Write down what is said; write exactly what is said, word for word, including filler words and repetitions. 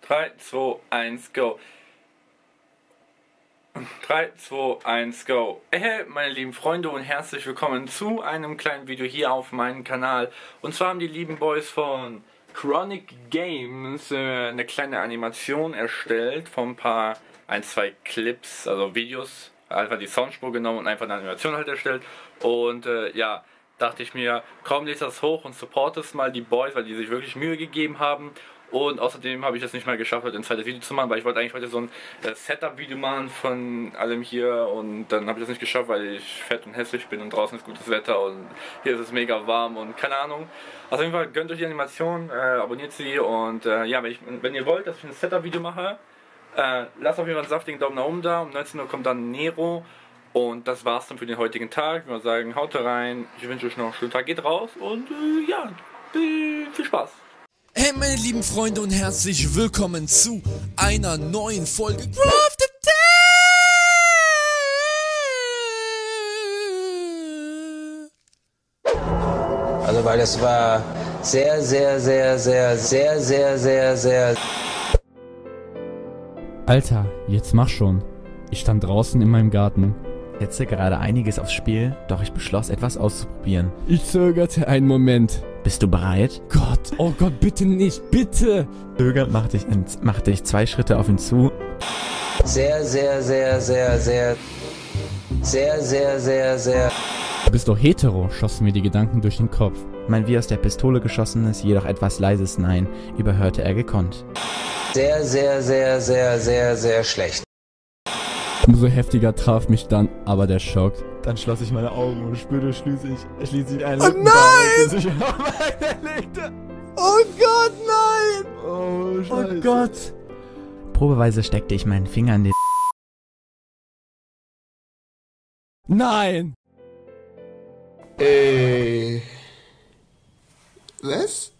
drei, zwei, eins, go. drei, zwei, eins, go. Hey, meine lieben Freunde und herzlich willkommen zu einem kleinen Video hier auf meinem Kanal. Und zwar haben die lieben Boys von Chronic Games äh, eine kleine Animation erstellt von ein paar, ein, zwei Clips, also Videos, einfach die Soundspur genommen und einfach eine Animation halt erstellt. Und äh, ja, dachte ich mir, komm, lest das hoch und supportest mal die Boys, weil die sich wirklich Mühe gegeben haben. Und außerdem habe ich es nicht mal geschafft, heute ein zweites Video zu machen, weil ich wollte eigentlich heute so ein äh, Setup-Video machen von allem hier und dann habe ich das nicht geschafft, weil ich fett und hässlich bin und draußen ist gutes Wetter und hier ist es mega warm und keine Ahnung. Auf jeden Fall gönnt euch die Animation, äh, abonniert sie und äh, ja, wenn, ich, wenn ihr wollt, dass ich ein Setup-Video mache, äh, lasst auf jeden Fall einen saftigen Daumen nach oben da. Um neunzehn Uhr kommt dann Nero und das war's dann für den heutigen Tag. Ich würde sagen, haut rein, ich wünsche euch noch einen schönen Tag, geht raus und äh, ja, viel Spaß. Hey meine lieben Freunde und herzlich willkommen zu einer neuen Folge Crafted Tale. Also weil es war sehr, sehr, sehr, sehr, sehr, sehr, sehr, sehr... Alter, jetzt mach schon. Ich stand draußen in meinem Garten. Setze gerade einiges aufs Spiel, doch ich beschloss, etwas auszuprobieren. Ich zögerte einen Moment. Bist du bereit? Gott, oh Gott, bitte nicht, bitte! Zögernd machte ich, machte ich zwei Schritte auf ihn zu. Sehr, sehr, sehr, sehr, sehr... Sehr, sehr, sehr, sehr... Du bist doch hetero, schossen mir die Gedanken durch den Kopf. Mein wie aus der Pistole geschossenes, jedoch etwas leises Nein überhörte er gekonnt. Sehr, sehr, sehr, sehr, sehr, sehr schlecht. Umso heftiger traf mich dann aber der Schock. Dann schloss ich meine Augen und spürte schließlich, schließlich einen Oh nein! sich auf meine legte. Oh Gott, nein! Oh, Scheiße. Oh Gott! Probeweise steckte ich meinen Finger in den... Nein! Äh... Was?